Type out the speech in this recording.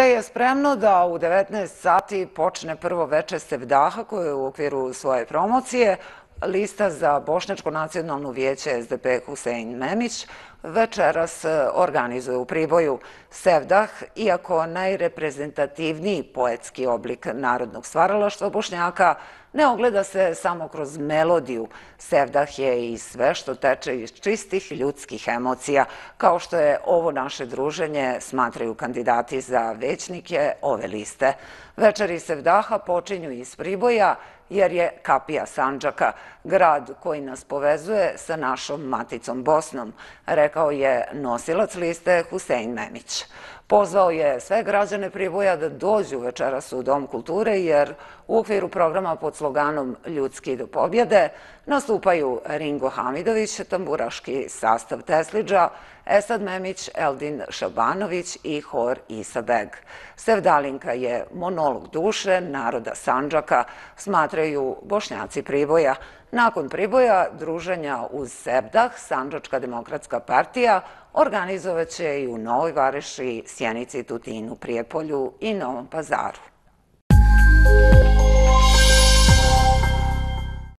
Sve je spremno da u 19 sati počne prvo veče Sevdaha koje je u okviru svoje promocije lista za Bošnjačko nacionalno vijeće SDP Husein Memić večeras organizuje u Priboju. Sevdah, iako najreprezentativniji poetski oblik narodnog stvaralaštva Bošnjaka, ne ogleda se samo kroz melodiju. Sevdah je i sve što teče iz čistih ljudskih emocija, kao što je ovo naše druženje, smatraju kandidati za većnike ove liste. Večeri Sevdaha počinju iz Priboja, jer je kapija Sandžaka, grad koji nas povezuje sa našom maticom Bosnom, rekao je nosilac liste Husein Memić. Pozvao je sve građane Priboja da dođu večeras u Dom kulture, jer u okviru programa pod sloganom Ljudski do pobjede nastupaju Ringo Hamidović, tamburaški sastav Teslidža, Esad Memić, Eldin Šabanović i hor Isa Beg. Sevdalinka je monolog duše naroda Sandžaka, smatraju Bošnjaci Priboja. Nakon Priboja, druženja uz Sevdah, Sandžačka demokratska partija organizovaće i u Novoj Varoši, Sjenici, Tutinu, Prijepolju i Novom Pazaru.